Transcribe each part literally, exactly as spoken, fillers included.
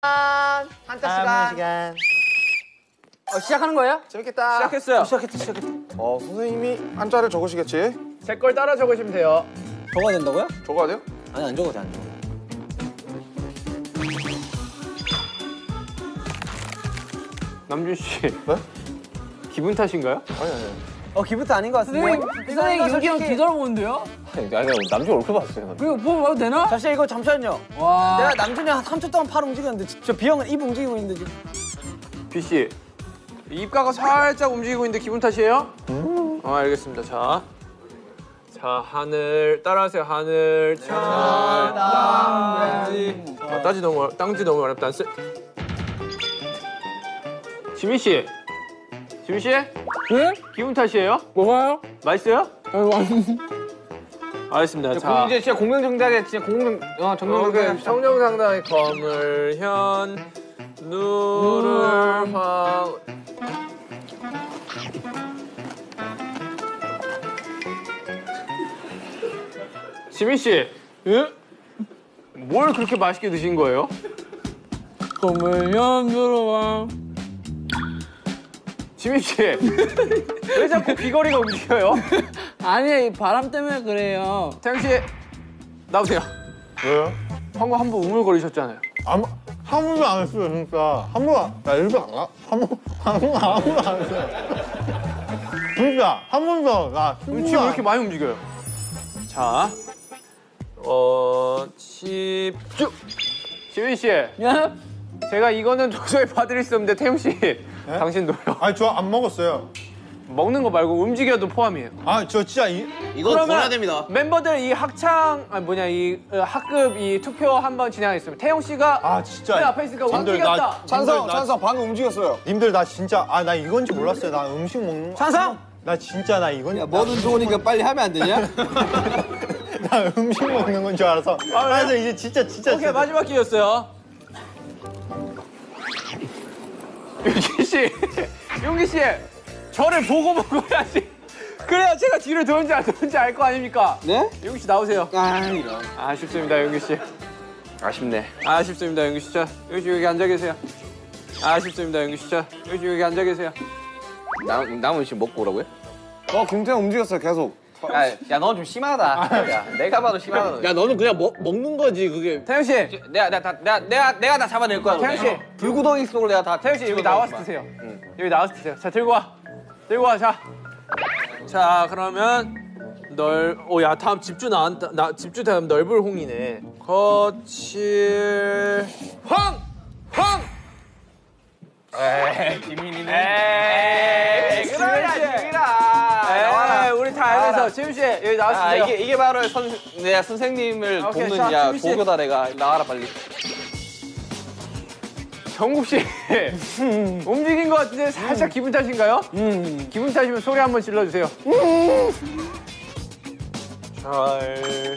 한자 시간. 시간. 어, 시작하는 거예요? 재밌겠다. 시작했어요. 어, 시작했다, 시작했다. 어, 선생님이 한자를 적으시겠지? 제 걸 따라 적으시면 돼요. 적어야 된다고요? 적어야 돼요? 아니, 안 적어도 돼, 안 적어. 남준 씨. 네? 기분 탓인가요? 아니, 아니. 어, 기분도 아닌 것 같은데. 선생님 윤기 형 기다려보는데요? 아니, 아니 남주 얼굴 봤어요. 그거 보고 봐도 되나? 사실 이거 잠시만요. 와. 내가 남준이 한 삼 초 동안 팔 움직였는데 저 비형은 입 움직이고 있는데 지금. B 씨. 입가가 살짝 움직이고 있는데 기분 탓이에요? 음. 어, 알겠습니다. 자. 자, 하늘 따라하세요. 하늘 차 땅지. 아, 따지 너무 어렵, 땅지 너무 어렵다. 쓰... 지민 씨. 지민 씨? 네? 기분 탓이에요? 뭐가요? 맛있어요? 아이고, 알겠습니다. 자, 이제 진짜 공명정당하게 진짜 공명 어 정명정당하게 청정상당의 검을 현 누를 황. 지민 씨. 예? 뭘 그렇게 맛있게 드신 거예요? 꿈을 연주로와. 지민 씨. 왜 자꾸 귀걸이가 움직여요? 아니, 바람 때문에 그래요. 태양 씨. 나오세요. 왜요? 방금 한 번 우물거리셨잖아요. 아무, 한 번도 안 했어요, 진짜. 한 번, 안- 나 일부러 안, 가- 한 번, 한 번, 아무도 안 했어요. 진짜, 한 번도, 나. 지금 왜 이렇게 많이 움직여요? 자, 어, 집중! 지민 씨, 예? 제가 이거는 도저히 봐드릴 수 없는데 태용 씨, 당신도요. 아니, 저 안 먹었어요. 먹는 거 말고 움직여도 포함이에요. 아, 저 진짜 이, 이거 보내야 됩니다. 멤버들 이 학창, 아니 뭐냐, 이 어, 학급 이 투표 한번 진행하겠습니다. 태용 씨가 아, 진짜. 맨 앞에 있으니까 님들, 움직였다. 나- 찬성, 님들, 나- 찬성 방금 움직였어요. 님들, 나 진짜, 아, 나 이건지 몰랐어요. 나 음식 먹는 거. 찬성! 나 진짜, 나 이건. 야, 뭐든 좋으니까 빨리 하면 안 되냐? 나 음식 먹는 건 줄 알아서. 아, 그래서 이제 진짜, 진짜. 오케이, 진짜. 마지막 기회였어요. 용기 씨, 용기 씨, 저를 보고 먹어야지. 그래야 제가 뒤를 도는지 안 도는지 알 거 아닙니까? 네? 용기 씨 나오세요. 아, 이런. 아쉽습니다, 용기 씨. 아쉽네. 아쉽습니다, 용기 씨. 자, 용기 씨 여기 앉아 계세요. 아쉽습니다, 용기 씨. 자, 용기 씨 여기 앉아 계세요. 남 남은 지금 먹고 오라고요? 어, 김태형 움직였어요, 계속. 야, 야, 너 좀 심하다. 야, 내가 봐도 심하다. 야, 너는 그냥 먹, 먹는 거지, 그게. 태영 씨, 내가 내가 다 내가 내가 내가 다 잡아낼 거야. 태영 씨, 불구덩이 속으로 내가 다. 태영 씨 여기 나와서 드세요. 여기 나와서 드세요. 자, 들고 와. 들고 와, 자. 자, 그러면 널, 오, 야, 다음 집주 나왔다. 나 집주 다음 넓을 홍이네. 거칠 황, 황. 에이, 김민이는. 에이, 그러야 지민아. 에이, 우리 다 알면서 지민 씨 여기 나와서 아, 드세요. 이게 이게 바로 선 내가 선생님을 오케이, 돕는 자, 야 김민 씨. 도교다 내가 나와라 빨리. 정국 씨 움직인 것 같은데 살짝 기분 탓인가요? 음. 기분 탓이면 소리 한번 질러주세요. 잘,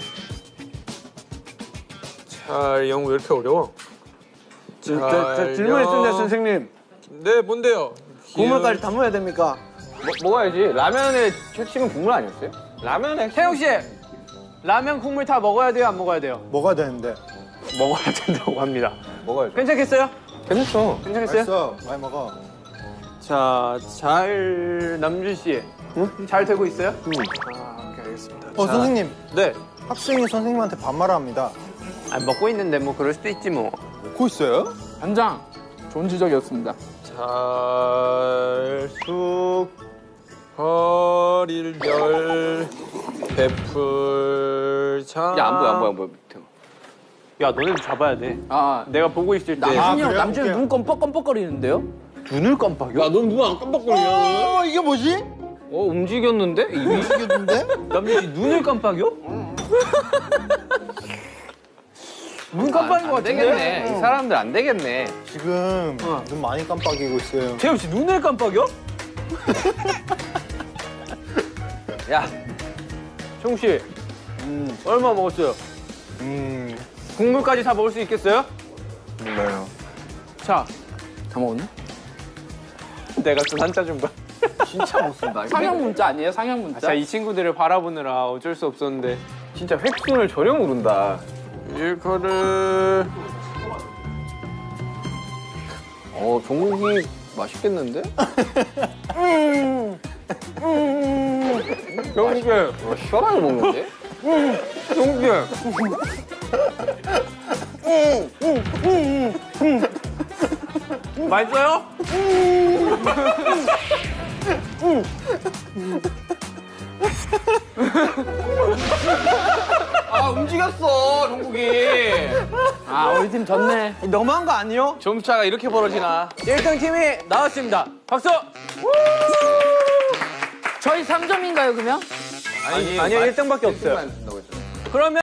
잘, 영어 왜 이렇게 어려워? 잘, 저, 저 질문 있습니다, 선생님. 네, 뭔데요? 국물까지 담아야 됩니까? 뭐, 먹어야지. 라면의 핵심은 국물 아니었어요? 라면의 태용 씨, 라면 국물 다 먹어야 돼요, 안 먹어야 돼요? 먹어야 되는데. 먹어야 된다고 합니다. 먹어야죠. 괜찮겠어요? 괜찮죠. 괜찮겠어요? 맛있어. 많이 먹어. 자, 잘, 남준 씨, 잘 되고 있어요? 응. 아, 오케이, 알겠습니다. 어, 자, 선생님. 네. 학생이 선생님한테 반말합니다. 아, 먹고 있는데 뭐 그럴 수도 있지 뭐. 먹고 있어요? 반장, 좋은 지적이었습니다. 잘, 쑥, 허리를 열, 베풀, 자. 야, 안 보여, 안 보여, 안 보여. 야, 너네 잡아야 돼. 아, 내가 보고 있을 때. 남준이 아, 형, 그래요? 남준이 오케이. 눈 껌뻑껌뻑거리는데요? 눈을 깜빡여? 야, 넌 누가 안 깜빡거리냐? 어, 이게 뭐지? 어, 움직였는데? 이미? 이겼는데? 남준 씨 눈을 깜빡여? 눈 깜빡인 것 안 같은데? 되겠네. 이 사람들 안 되겠네. 지금 눈 많이 깜빡이고 있어요. 태엽 씨 눈을 깜빡여? 야, 정우 씨, 음, 얼마 먹었어요? 음, 국물까지 다 먹을 수 있겠어요? 몰라요. 자, 다 먹었네? 내가 쓴 한자 준 거. 진짜 못 쓴다. 상형 문자 아니에요? 상형 문자? 자, 이 친구들을 바라보느라 어쩔 수 없었는데. 진짜 획순을 저렴 오른다. 일거를 어, 종국이 맛있겠는데? 종국이. 어, 시원하게 먹는데? 종국이. 맛있어요? 아, 움직였어, 종국이. 아 우리 팀 졌네. 너무한 거 아니요? 점수차가 이렇게 벌어지나? 일 등 팀이 나왔습니다. 박수! 저희 삼 점인가요 그러면? 아니, 아니요, 일 등밖에 없어요. 만 준다고 했잖아. 그러면